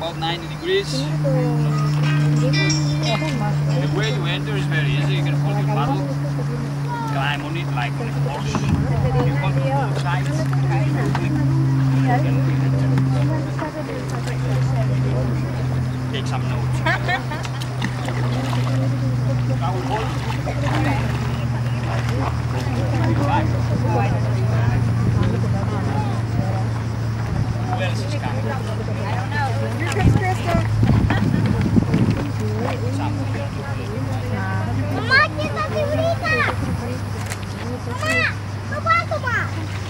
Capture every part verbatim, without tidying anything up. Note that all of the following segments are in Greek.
about ninety degrees. The way to enter is very easy. You can hold your paddle, climb on it like on a horse. You hold it both sides. You can take some notes. I will hold it. Who else is coming? I don't know. Here comes Krista. Mamá, ¿quién está librita? Mamá, no puedo tomar.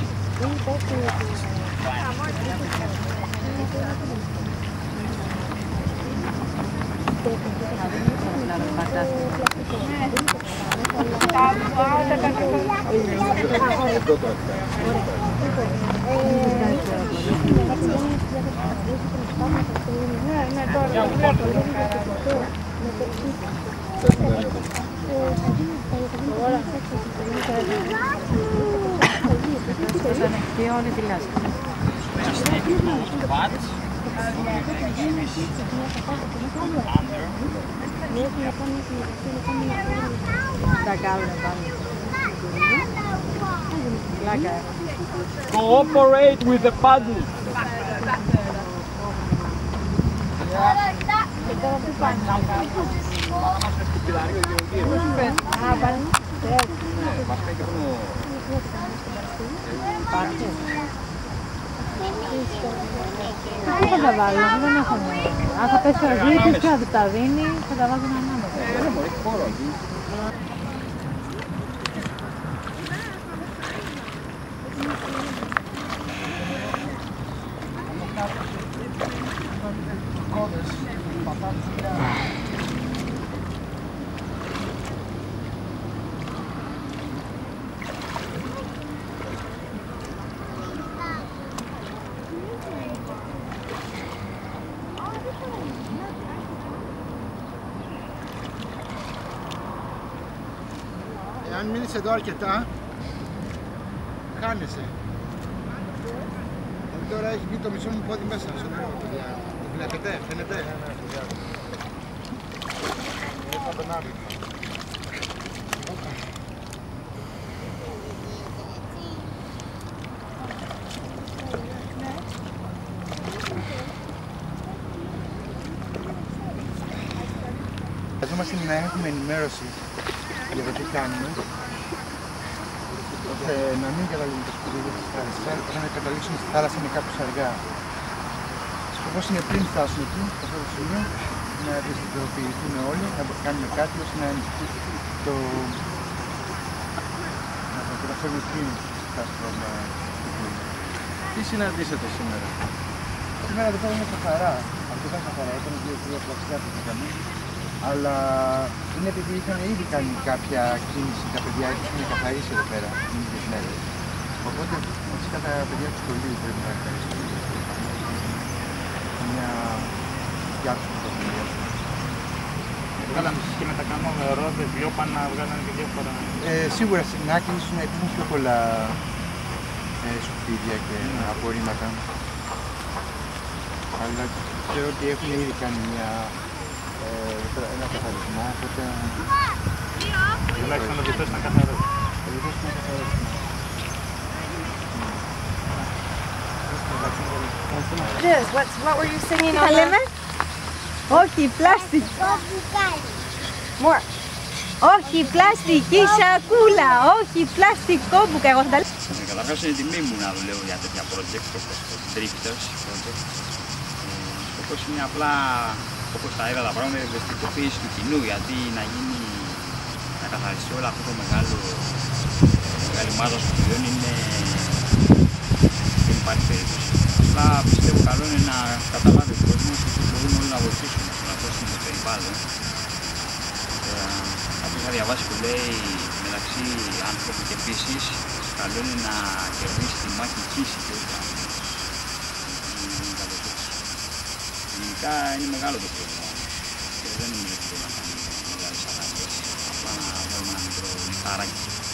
Θα ανοιχτεί όλη τη λάσπη. Τα κάνουν πάλι. Πλάκα. Cooperate with the paddle. Πού θα τα βάλω, δεν έχω νόημα. Αν θα πέσει ο Αγγλίτης και θα του τα δίνει, θα τα βάζουν ανάμεσα. Δεν μπορεί, χώρο εκεί. Αν μείνεις εδώ αρκετά, χάνεσαι. Τώρα έχει μπει το μισό μου πόδι μέσα στο νερό, παιδιά. Το βλέπετε, φαίνεται. Έχω τον άβη. Χρειαζόμαστε να έχουμε ενημέρωση για το τι κάνουμε, ώστε να μην καταλήγουν τα σκουπίδια στη θάλασσα. Όταν καταλήξουν στη θάλασσα είναι κάπως αργά. Σκοπός είναι πριν φτάσουν εκεί, σε αυτό το σημείο, να ευαισθητοποιηθούν όλοι, να κάνουμε κάτι ώστε να το να το καταφέρουμε πριν φτάσει το σκουπίδι. Τι συναντήσατε σήμερα? Σήμερα εδώ πέρα είναι καθαρά. Αυτό ήταν καθαρά, ήταν δύο-τρία πλαστικά που είχαμε. Αλλά είναι επειδή είχαν ήδη κάνει κάποια κίνηση τα παιδιά τους που είναι καθαρίσει εδώ πέρα τις ίδιες μέρες. Οπότε φυσικά τα παιδιά του σχολείου πρέπει να ευχαριστούν. Μια διάψη του παιδιά. Καλά, και με τα κάνουμε ρόδες, βιόπανα, βγάλανε και διάφορα. Ε, σίγουρα στην άκρη ίσως να υπάρχουν πιο πολλά ε, σκουπίδια και απορρίμματα. Αλλά ξέρω ότι έχουν ήδη κάνει μια ένα καθαρισμό, οπότε... Τουλάχιστον ο διεθνές να καθαρίσει. Ο διεθνές να καθαρίσει. Yes, what's, what were you singing Θα on λέμε, όχι πλάστικ. More. Όχι πλαστική σακούλα, όχι πλαστικό μπουκα. Εγώ θα τα λέω. Καταρχάς είναι τιμή μου να δουλεύω για τέτοια project όπως το Drifters project. Ο σκοπός είναι απλά, όπως τα είδα τα πράγματα, η ευαισθητοποίηση του κοινού, γιατί να γίνει, να καθαριστεί όλο αυτό το μεγάλο, μεγάλη ομάδα σκουπιδιών είναι, δεν υπάρχει περίπτωση. Απλά πιστεύω καλό είναι να καταλάβει ο κόσμος ότι μπορούμε όλοι να βοηθήσουμε να δώσουμε το περιβάλλον. Αυτό είχα διαβάσει που λέει μεταξύ άνθρωπου και φύσης, καλό είναι να κερδίσει τη μάχη φύση και όχι άνθρωπο. Γενικά είναι μεγάλο το πρόβλημα και δεν είναι εύκολο να κάνει μεγάλες ανάγκες, απλά να βάλουμε ένα μικρό λιθαράκι.